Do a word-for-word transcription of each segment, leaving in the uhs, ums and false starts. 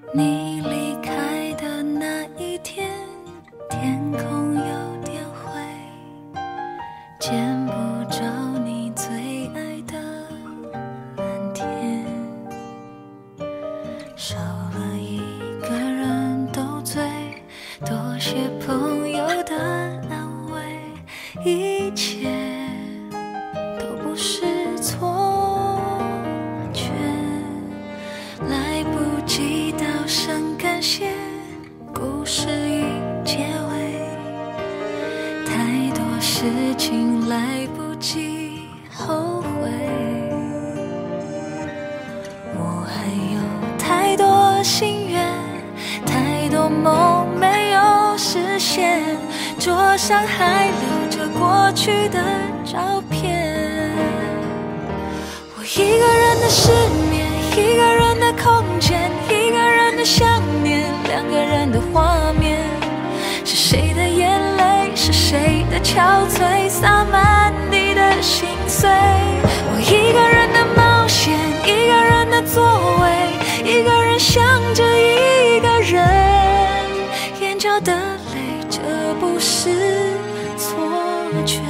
你离开的那一天，天空有点灰，见不着你最爱的蓝天，少了一个人斗嘴，多些朋友的安慰，一切都不是错觉，来不及道声感谢，故事已结尾，太多事情来不及后悔，我还有太多心愿，太多梦没有实现，桌上还留着过去的照片，我一个人的失眠，一个人的空间，一个人的想念，两个人的画面，是谁的眼泪，是谁的憔悴，洒满地的心碎，我一个人的冒险，一个人的座位，一个人想着一个人，眼角的泪，这不是错觉。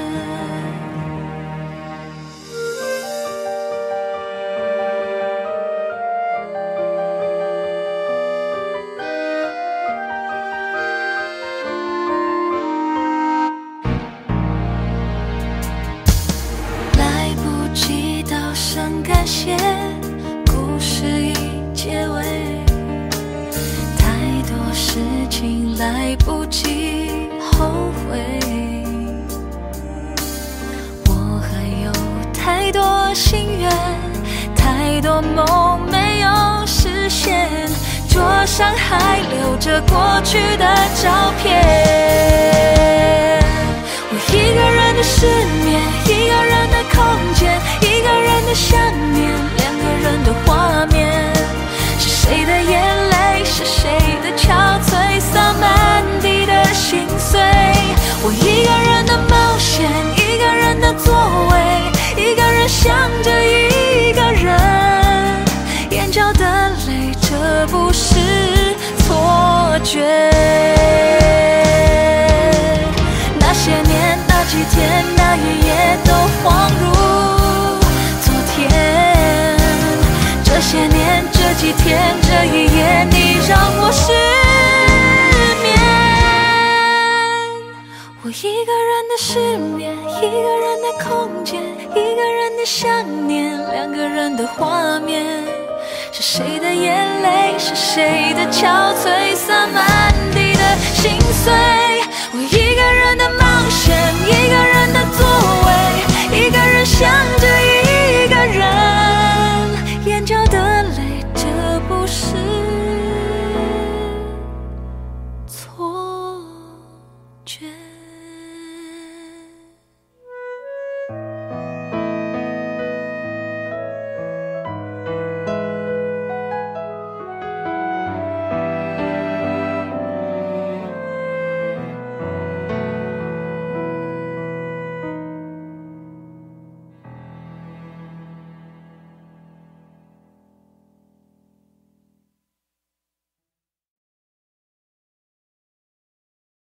来不及道声感谢，故事已结尾，太多事情来不及后悔，我还有太多心愿，太多梦没有实现，桌上还留着过去的照片，我一个人的失眠，一个人的空间，一个人的想念，两个人的画面，是谁的眼泪，是谁的憔悴，洒满地的心碎，我一个人的冒险，一个人的座位，一个人想着一个人，眼角的泪，这不是错觉，那些年那几天那一夜都恍如昨天，这些年这几天这一夜你让我失眠，我一个人的失眠，一个人的空间，一个人的想念，两个人的画面，是谁的眼泪，是谁的憔悴，洒满地的心碎，我一个人的冒险，一个人的座位，一个人想